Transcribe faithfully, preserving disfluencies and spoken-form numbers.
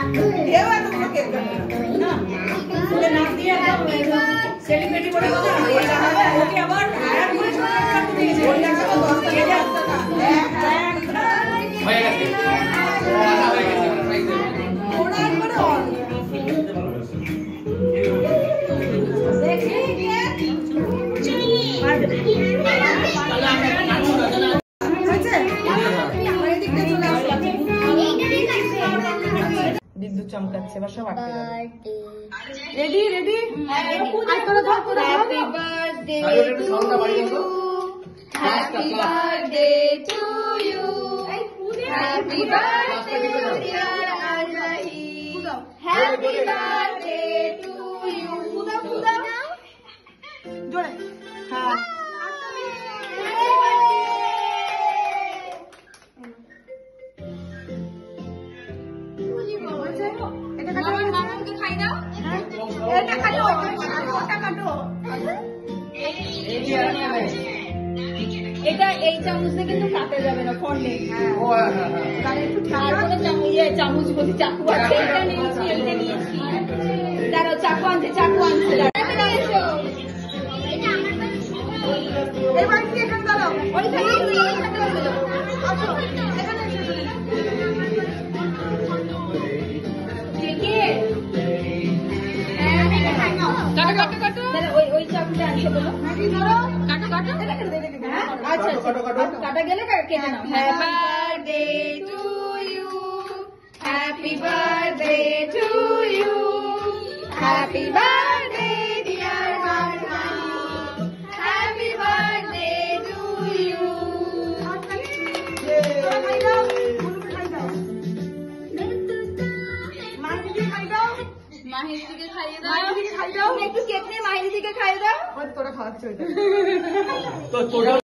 এও এত বড় কেক কাটবে না ওকে নাম দিয়ে সেলিব্রিটি বলে কথা ওটা হবে ওকে আবার হায়ার করে ছোট কাটতে দিয়েছে ওই লাগাবো দশ টাকা হয়ে গেছে ওটা হয়ে গেছে প্রাইস ওটা একবারে অন দেখি বিদ্যুৎ চমকাচ্ছে এবার সব আটকে যাবে ready ready happy birthday happy birthday to you happy birthday dear Armahi happy birthday to you খুদা খুদা জোরে হ্যাঁ এটা এই চামচ দিয়ে কিন্তু কাটে যাবে না ফন্ডে চামচ বলছি চাকু আছে এটা নিয়েছি এটা নিয়েছি দাঁড়াও চাকু আনছে চাকু আনছে এবার কি এখানে দাঁড়াও ওইখানে কাটা গেলে কেটে নাও happy birthday to you happy birthday to you happy birthday dear Armahi happy birthday to you মাহিদিকে খাইয়ে দাও মাহিদিকে খাইয়ে দাও একটু কেক নিয়ে মাহিদিকে খাইয়ে দাও তোরা খাওয়াচ্ছ